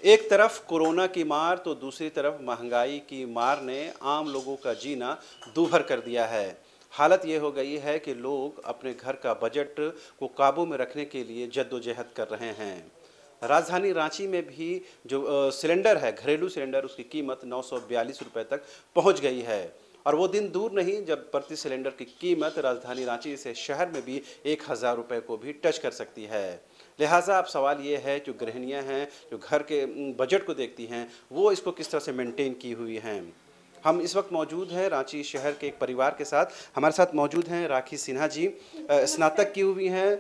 एक तरफ कोरोना की मार तो दूसरी तरफ महंगाई की मार ने आम लोगों का जीना दूभर कर दिया है। हालत ये हो गई है कि लोग अपने घर का बजट को काबू में रखने के लिए जद्दोजहद कर रहे हैं। राजधानी रांची में भी जो सिलेंडर है, घरेलू सिलेंडर, उसकी कीमत 942 रुपये तक पहुंच गई है। और वो दिन दूर नहीं जब प्रति सिलेंडर की कीमत राजधानी रांची जैसे शहर में भी 1000 रुपये को भी टच कर सकती है। लिहाजा अब सवाल ये है, जो गृहिणियाँ हैं, जो घर के बजट को देखती हैं, वो इसको किस तरह से मेंटेन की हुई हैं। हम इस वक्त मौजूद हैं रांची शहर के एक परिवार के साथ। हमारे साथ मौजूद हैं राखी सिन्हा जी, स्नातक की हुई हैं,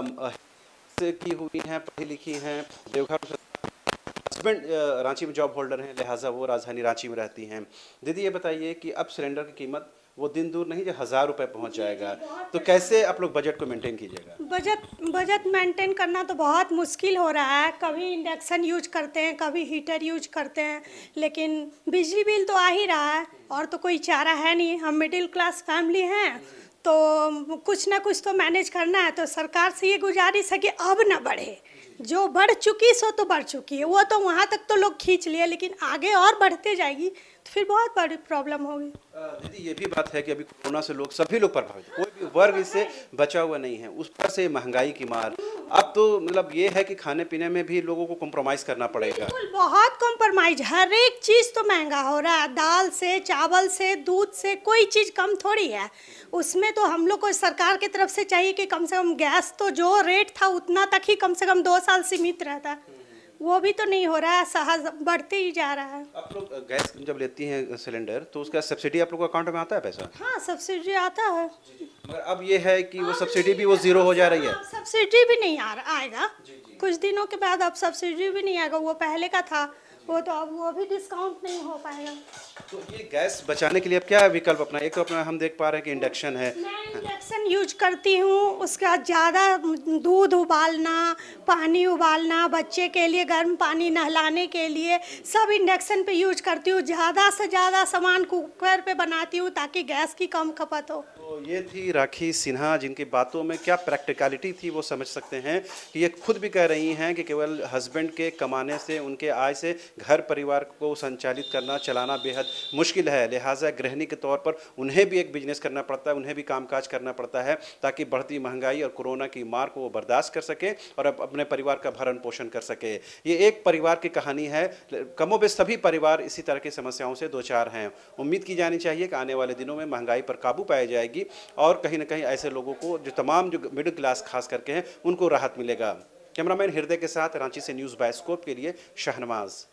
की हुई हैं, पढ़ी लिखी हैं, देवघर, हस्बैंड रांची में जॉब होल्डर हैं, लिहाजा वो राजधानी रांची में रहती हैं। दीदी ये बताइए कि अब सिलेंडर की कीमत वो दिन दूर नहीं जो 1000 रुपये पहुंच जाएगा, तो कैसे आप लोग बजट को मेंटेन कीजिएगा? बजट मेंटेन करना तो बहुत मुश्किल हो रहा है। कभी इंडक्शन यूज करते हैं, कभी हीटर यूज करते हैं, लेकिन बिजली बिल तो आ ही रहा है और तो कोई चारा है नहीं। हम मिडिल क्लास फैमिली हैं तो कुछ ना कुछ तो मैनेज करना है। तो सरकार से ये गुजारिश है कि अब ना बढ़े, जो बढ़ चुकी सो तो बढ़ चुकी है, वो तो वहाँ तक तो लोग खींच लिए, लेकिन आगे और बढ़ते जाएगी तो फिर बहुत बड़ी प्रॉब्लम होगी। दीदी ये भी बात है कि अभी कोरोना से सभी लोग प्रभावित, कोई भी वर्ग इससे बचा हुआ नहीं है। उस पर से महंगाई की मार, अब तो मतलब ये है कि खाने पीने में भी लोगों को कॉम्प्रोमाइज़ करना पड़ेगा। बहुत कॉम्प्रोमाइज, हर एक चीज़ तो महंगा हो रहा है। दाल से, चावल से, दूध से, कोई चीज़ कम थोड़ी है। उसमें तो हम लोग को सरकार की तरफ से चाहिए कि कम से कम गैस तो जो रेट था उतना तक ही कम से कम 2 साल सीमित रहता, वो भी तो नहीं हो रहा है, सहज बढ़ते ही जा रहा है। आप लोग गैस जब लेती हैं सिलेंडर तो उसका सब्सिडी आप लोग को अकाउंट में आता है पैसा? हाँ, सब्सिडी आता है, मगर अब ये है कि वो सब्सिडी भी वो जीरो हो जा रही है। सब्सिडी भी नहीं आएगा। कुछ दिनों के बाद अब सब्सिडी भी नहीं आएगा। वो पहले का था, वो तो अब वो भी डिस्काउंट नहीं हो पाएगा। तो ये गैस बचाने के लिए अब क्या विकल्प अपना? एक तो अपना हम देख पा रहे हैं कि इंडक्शन है। मैं इंडक्शन यूज करती हूँ। उसके बाद ज़्यादा दूध उबालना, पानी उबालना, बच्चे के लिए गर्म पानी नहलाने के लिए सब इंडक्शन पे यूज करती हूँ। ज़्यादा से ज़्यादा सामान कुकर पे बनाती हूँ ताकि गैस की कम खपत हो। तो ये थी राखी सिन्हा, जिनकी बातों में क्या प्रैक्टिकलिटी थी वो समझ सकते हैं कि ये खुद भी कह रही हैं कि केवल हस्बैंड के कमाने से, उनके आय से घर परिवार को संचालित करना, चलाना बेहद मुश्किल है। लिहाजा गृहिणी के तौर पर उन्हें भी एक बिजनेस करना पड़ता है, उन्हें भी कामकाज करना पड़ता है ताकि बढ़ती महंगाई और कोरोना की मार को वो बर्दाश्त कर सके और अपने परिवार का भरण पोषण कर सके। ये एक परिवार की कहानी है, कमोबेश सभी परिवार इसी तरह की समस्याओं से दो चार हैं। उम्मीद की जानी चाहिए कि आने वाले दिनों में महंगाई पर काबू पाई जाएगी और कहीं ना कहीं ऐसे लोगों को, जो तमाम जो मिडिल क्लास खास करके हैं, उनको राहत मिलेगा। कैमरामैन हृदय के साथ रांची से न्यूज़ बायोस्कोप के लिए शाहनवाज।